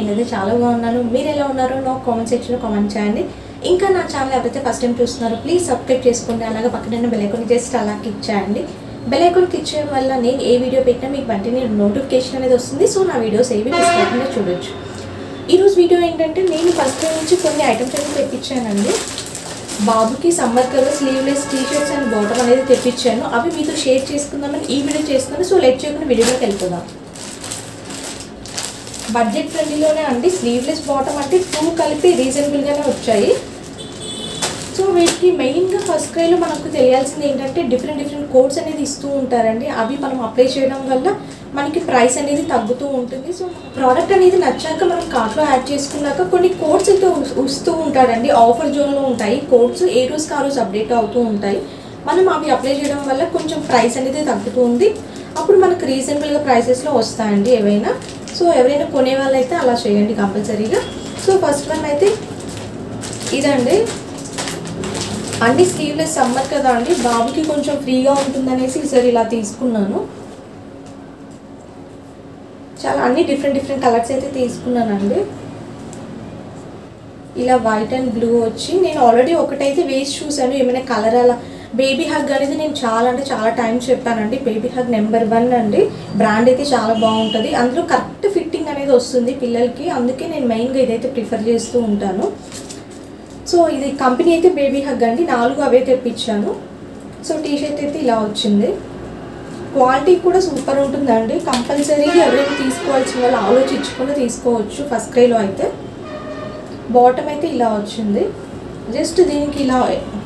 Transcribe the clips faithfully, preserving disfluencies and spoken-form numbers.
నేనైతే చాలా బాగున్నాను. మీరు ఎలా ఉన్నారో నాకు కామెంట్ సెక్షన్లో కామెంట్ చేయండి. ఇంకా నా ఛానల్ ఎవరైతే ఫస్ట్ టైం చూస్తున్నారో ప్లీజ్ సబ్స్క్రైబ్ చేసుకోండి. అలాగే పక్కన బెల్ ఐకాన్ జస్ట్ అలా క్లిక్ చేయండి. బెల్ ఐకాన్ క్లిక్ చేయడం వల్ల నేను ఏ వీడియో పెట్టినా మీకు వెంటనే నోటిఫికేషన్ అనేది వస్తుంది. సో నా వీడియోస్ ఏవి మిస్ కాకుండా చూడొచ్చు. ఈరోజు వీడియో ఏంటంటే నేను ఫస్ట్ టైం నుంచి కొన్ని ఐటమ్స్ అయితే తెప్పించానండి. బాబుకి సమ్మర్ కదా sleeveless T shirts and bottom అనేది తెప్పించాను. అవి మీతో షేర్ చేసుకుందామని ఈ వీడియో చేస్తున్నాను. సో లెట్ చేయకుండా వీడియోలోకి వెళ్ళిపోదాం. బడ్జెట్ ఫ్రెండ్లీలోనే అండి. స్లీవ్లెస్ బాటమ్ అంటే టూ కలిపి రీజనబుల్గానే వచ్చాయి. సో వీటికి మెయిన్గా ఫస్ట్ క్రైలో మనకు తెలియాల్సింది ఏంటంటే డిఫరెంట్ డిఫరెంట్ కోడ్స్ అనేది ఇస్తూ ఉంటారండి. అవి మనం అప్లై చేయడం వల్ల మనకి ప్రైస్ అనేది తగ్గుతూ ఉంటుంది. సో ప్రోడక్ట్ అనేది నచ్చాక మనం కార్ట్లో యాడ్ చేసుకున్నాక కొన్ని కోడ్స్ అయితే ఇస్తూ ఉంటాడండి. ఆఫర్ జోన్లో ఉంటాయి కోడ్స్, ఏ రోజుకి ఆ రోజు అప్డేట్ అవుతూ ఉంటాయి. మనం అవి అప్లై చేయడం వల్ల కొంచెం ప్రైస్ అనేది తగ్గుతూ ఉంది. అప్పుడు మనకు రీజనబుల్గా ప్రైసెస్లో వస్తాయండి ఏవైనా. సో ఎవరైనా కొనే వాళ్ళు అయితే అలా చేయండి కంపల్సరీగా. సో ఫస్ట్ వన్ అయితే ఇదండి. అన్ని స్లీవ్లెస్ సమ్మర్ కదా అండి, బాబుకి కొంచెం ఫ్రీగా ఉంటుందనేసి ఈసారి ఇలా తీసుకున్నాను. చాలా అన్ని డిఫరెంట్ డిఫరెంట్ కలర్స్ అయితే తీసుకున్నానండి. ఇలా వైట్ అండ్ బ్లూ వచ్చి నేను ఆల్రెడీ ఒకటైతే వేసి చూసాను. ఏమైనా కలర్ అలా బేబీ హగ్ అనేది నేను చాలా అంటే చాలా టైం చెప్పానండి. బేబీ హగ్ నెంబర్ వన్ అండి. బ్రాండ్ అయితే చాలా బాగుంటుంది. అందులో కరెక్ట్ ఫిట్టింగ్ అనేది వస్తుంది పిల్లలకి. అందుకే నేను మెయిన్గా ఇదైతే ప్రిఫర్ చేస్తూ ఉంటాను. సో ఇది కంపెనీ అయితే బేబీ హగ్ అండి. నాలుగు అవే తెప్పించాను. సో టీ షర్ట్ అయితే ఇలా వచ్చింది. క్వాలిటీ కూడా సూపర్ ఉంటుందండి. కంపల్సరీగా ఎవరైనా తీసుకోవాల్సిన వాళ్ళు ఆలోచించుకొని తీసుకోవచ్చు. ఫస్ట్ క్రైలో అయితే బాటమ్ అయితే ఇలా వచ్చింది. జస్ట్ దీనికి ఇలా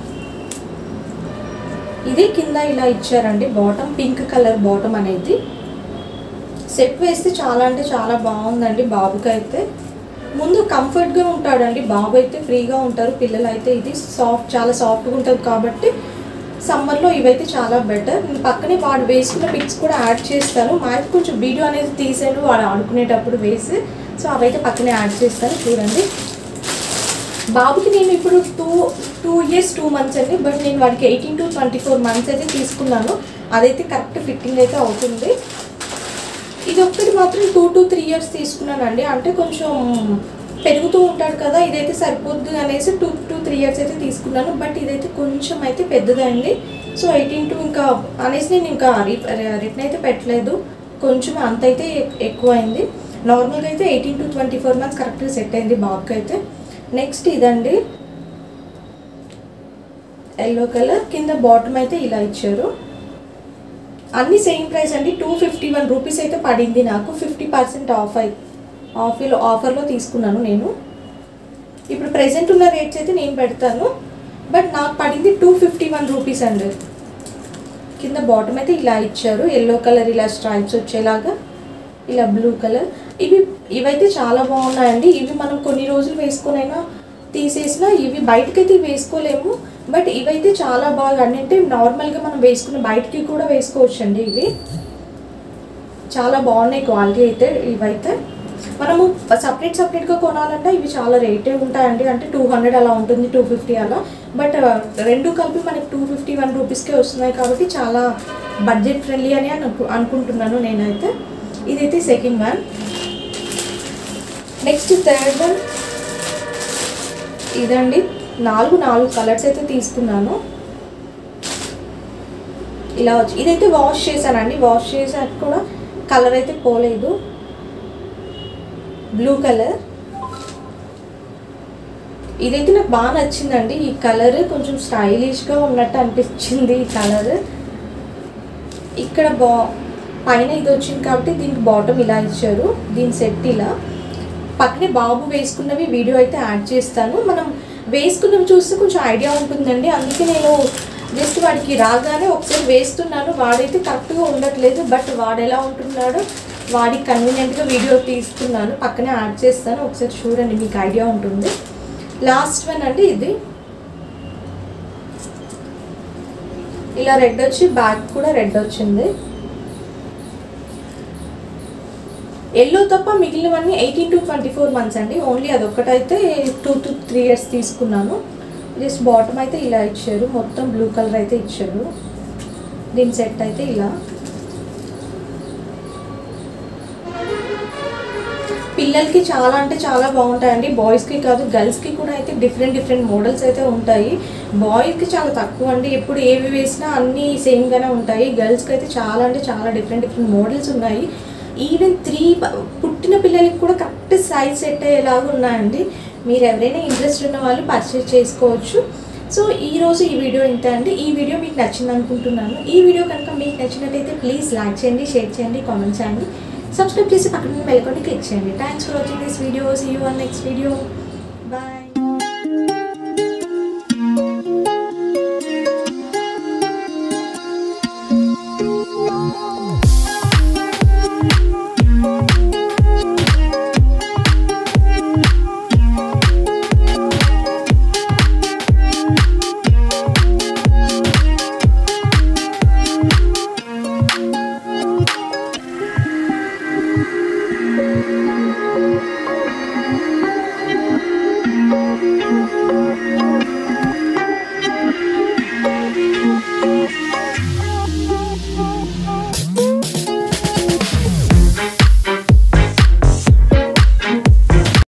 ఇది కింద ఇలా ఇచ్చారండి. బాటమ్ పింక్ కలర్ బాటమ్ అనేది సెట్ వేస్తే చాలా అంటే చాలా బాగుందండి. బాబుకి అయితే ముందు కంఫర్ట్గా ఉంటాడండి. బాబు అయితే ఫ్రీగా ఉంటారు. పిల్లలు అయితే ఇది సాఫ్ట్ చాలా సాఫ్ట్గా ఉంటుంది కాబట్టి సమ్మర్లో ఇవైతే చాలా బెటర్. నేను పక్కనే వాడు వేసుకున్న పిక్స్ కూడా యాడ్ చేస్తాను. మాకు కొంచెం వీడియో అనేది తీసాను వాడు ఆడుకునేటప్పుడు వేసి. సో అవైతే పక్కనే యాడ్ చేస్తాను చూడండి. బాబుకి నేను ఇప్పుడు two two years two months అండి. బట్ నేను వాడికి eighteen to twenty four months అయితే తీసుకున్నాను. అదైతే కరెక్ట్ ఫిట్టింగ్ అయితే అవుతుంది. ఇది ఒక్కటి మాత్రం టూ టు త్రీ ఇయర్స్ తీసుకున్నానండి. అంటే కొంచెం పెరుగుతూ ఉంటాడు కదా, ఇదైతే సరిపోద్దు అనేసి టూ టు త్రీ ఇయర్స్ అయితే తీసుకున్నాను. బట్ ఇదైతే కొంచెం అయితే పెద్దదండి. సో ఎయిటీన్ టు ఇంకా అనేసి నేను ఇంకా రిటర్న్ అయితే పెట్టలేదు. కొంచెం అంత అయితే ఎక్కువ అయింది. నార్మల్గా అయితే eighteen to twenty four months కరెక్ట్గా సెట్ అయింది బాబుకి అయితే. నెక్స్ట్ ఇదండి ఎల్లో కలర్. కింద బాటమ్ అయితే ఇలా ఇచ్చారు. అన్నీ సేమ్ ప్రైస్ అండి. టూ ఫిఫ్టీ వన్ రూపీస్ అయితే పడింది నాకు. ఫిఫ్టీ పర్సెంట్ ఆఫ్ అయి ఆఫర్లో ఆఫర్లో తీసుకున్నాను నేను. ఇప్పుడు ప్రెజెంట్ ఉన్న రేట్స్ అయితే నేను పెడతాను. బట్ నాకు పడింది టూ ఫిఫ్టీ వన్ రూపీస్ అండి. కింద బాటమ్ అయితే ఇలా ఇచ్చారు. ఎల్లో కలర్ ఇలా స్ట్రైప్స్ వచ్చేలాగా, ఇలా బ్లూ కలర్. ఇవి ఇవైతే చాలా బాగున్నాయండి. ఇవి మనం కొన్ని రోజులు వేసుకొనైనా తీసేసినా ఇవి బయటకైతే వేసుకోలేము. బట్ ఇవైతే చాలా బాగా అంటే నార్మల్గా మనం వేసుకున్న బయటకి కూడా వేసుకోవచ్చు అండి. ఇవి చాలా బాగున్నాయి క్వాలిటీ అయితే. ఇవైతే మనము సపరేట్ సపరేట్గా కొనాలంటే ఇవి చాలా రేటే ఉంటాయండి. అంటే టూ హండ్రెడ్ అలా ఉంటుంది, టూ ఫిఫ్టీ అలా. బట్ రెండు కలిపి మనకి టూ ఫిఫ్టీ వన్ రూపీస్కే వస్తున్నాయి కాబట్టి చాలా బడ్జెట్ ఫ్రెండ్లీ అని అనుకు అనుకుంటున్నాను నేనైతే. ఇదైతే second one. Next third one ఇదండి. నాలుగు నాలుగు కలర్స్ అయితే తీసుకున్నాను. ఇలా వచ్చి ఇదైతే వాష్ చేశానండి. వాష్ చేసాక కూడా కలర్ అయితే పోలేదు. Blue colour. ఇదైతే నాకు బాగా నచ్చిందండి. ఈ కలర్ కొంచెం స్టైలిష్గా ఉన్నట్టు అనిపించింది ఈ కలర్. ఇక్కడ బా పైన ఇది వచ్చింది కాబట్టి దీనికి బాటమ్ ఇలా ఇచ్చారు. దీని సెట్ ఇలా. పక్కనే బాబు వేసుకున్నవి వీడియో అయితే యాడ్ చేస్తాను. మనం వేసుకున్నవి చూస్తే కొంచెం ఐడియా ఉంటుందండి. అందుకే నేను జస్ట్ వాడికి రాగానే ఒకసారి వేస్తున్నాను. వాడైతే కరెక్ట్గా ఉండట్లేదు. బట్ వాడు ఎలా ఉంటున్నాడో వాడికి కన్వీనియంట్గా వీడియో తీస్తున్నాను. పక్కనే యాడ్ చేస్తాను, ఒకసారి చూడండి, మీకు ఐడియా ఉంటుంది. లాస్ట్ వన్ అండి ఇది. ఇలా రెడ్ వచ్చి బ్యాక్ కూడా రెడ్ వచ్చింది. ఎల్లో తప్ప మిగిలినవన్నీ eighteen to twenty four months అండి. ఓన్లీ అదొక్కటైతే టూ టు త్రీ ఇయర్స్ తీసుకున్నాను. జస్ట్ బాటమ్ అయితే ఇలా ఇచ్చారు. మొత్తం బ్లూ కలర్ అయితే ఇచ్చారు. దీని సెట్ అయితే ఇలా పిల్లలకి చాలా అంటే చాలా బాగుంటాయండి. బాయ్స్కి కాదు గర్ల్స్కి కూడా అయితే డిఫరెంట్ డిఫరెంట్ మోడల్స్ అయితే ఉంటాయి. బాయ్స్కి చాలా తక్కువ అండి, ఎప్పుడు ఏవి వేసినా అన్నీ సేమ్గానే ఉంటాయి. గర్ల్స్కి అయితే చాలా అంటే చాలా డిఫరెంట్ డిఫరెంట్ మోడల్స్ ఉన్నాయి. ఈవెన్ త్రీ పుట్టిన పిల్లలకి కూడా కరెక్ట్ సైజ్ సెట్ అయ్యేలాగా ఉన్నాయండి. మీరు ఎవరైనా ఇంట్రెస్ట్ ఉన్న వాళ్ళు పర్చేస్ చేసుకోవచ్చు. సో ఈరోజు ఈ వీడియో ఇంతే అండి. ఈ వీడియో మీకు నచ్చింది అనుకుంటున్నాను. ఈ వీడియో కనుక మీకు నచ్చినట్టయితే ప్లీజ్ లైక్ చేయండి, షేర్ చేయండి, కామెంట్ చేయండి, సబ్స్క్రైబ్ చేసి పక్కన బెల్ ఐకాన్ని క్లిక్ చేయండి. Thanks for watching this video. See you on next video. Bye.